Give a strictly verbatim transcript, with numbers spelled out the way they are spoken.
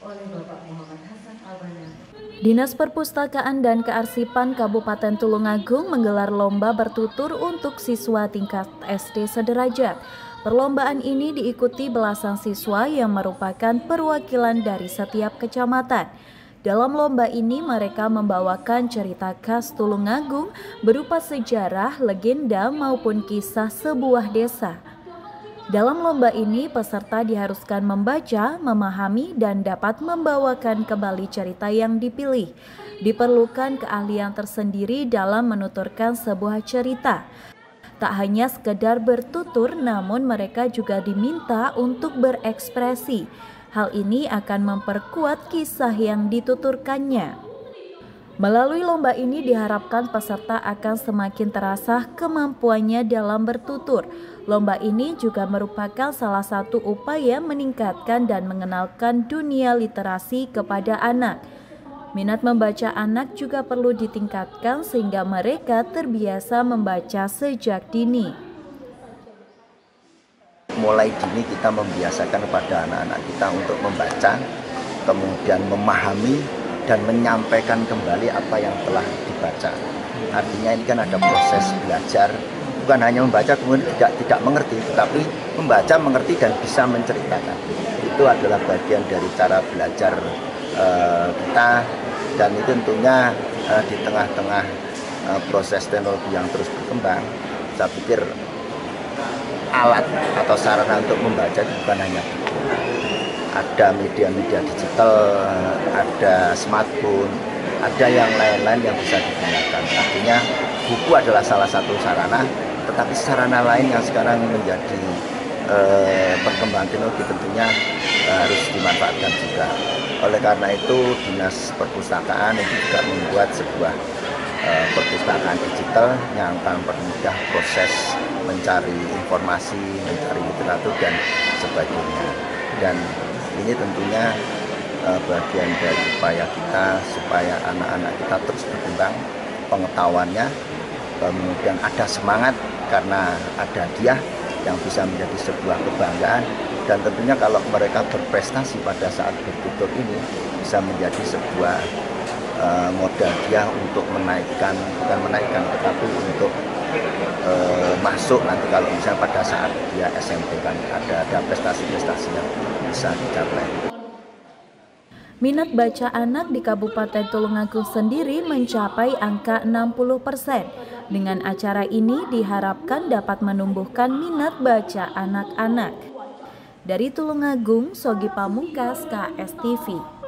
oleh Bapak Muhammad Hasan Albana. Dinas Perpustakaan dan Kearsipan Kabupaten Tulungagung menggelar lomba bertutur untuk siswa tingkat S D sederajat. Perlombaan ini diikuti belasan siswa yang merupakan perwakilan dari setiap kecamatan. Dalam lomba ini mereka membawakan cerita khas Tulungagung berupa sejarah, legenda maupun kisah sebuah desa. Dalam lomba ini peserta diharuskan membaca, memahami, dan dapat membawakan kembali cerita yang dipilih. Diperlukan keahlian tersendiri dalam menuturkan sebuah cerita. Tak hanya sekedar bertutur, namun mereka juga diminta untuk berekspresi. Hal ini akan memperkuat kisah yang dituturkannya. Melalui lomba ini diharapkan peserta akan semakin terasah kemampuannya dalam bertutur. Lomba ini juga merupakan salah satu upaya meningkatkan dan mengenalkan dunia literasi kepada anak. Minat membaca anak juga perlu ditingkatkan sehingga mereka terbiasa membaca sejak dini. Mulai dini kita membiasakan kepada anak-anak kita untuk membaca, kemudian memahami dan menyampaikan kembali apa yang telah dibaca. Artinya ini kan ada proses belajar, bukan hanya membaca kemudian tidak tidak mengerti, tetapi membaca, mengerti dan bisa menceritakan. Itu adalah bagian dari cara belajar uh, kita, dan itu tentunya uh, di tengah-tengah uh, proses teknologi yang terus berkembang. Saya pikir alat atau sarana untuk membaca itu bukan hanya buku. Ada media-media digital, ada smartphone, ada yang lain-lain yang bisa digunakan. Artinya buku adalah salah satu sarana, tetapi sarana lain yang sekarang menjadi eh, perkembangan teknologi tentunya eh, harus dimanfaatkan juga. Oleh karena itu Dinas Perpustakaan itu juga membuat sebuah eh, perpustakaan digital yang akan mempermudah proses mencari informasi, mencari literatur dan sebagainya. Dan ini tentunya uh, bagian dari upaya kita supaya anak-anak kita terus berkembang pengetahuannya, kemudian ada semangat karena ada dia yang bisa menjadi sebuah kebanggaan, dan tentunya kalau mereka berprestasi pada saat bertutur ini bisa menjadi sebuah uh, modal dia untuk menaikkan, bukan menaikkan tetapi untuk uh, masuk nanti kalau misalnya pada saat dia S M P kan ada ada prestasi-prestasi yang bisa dicapai. Minat baca anak di Kabupaten Tulungagung sendiri mencapai angka enam puluh persen. Dengan acara ini diharapkan dapat menumbuhkan minat baca anak-anak. Dari Tulungagung, Sogi Pamungkas, K S T V.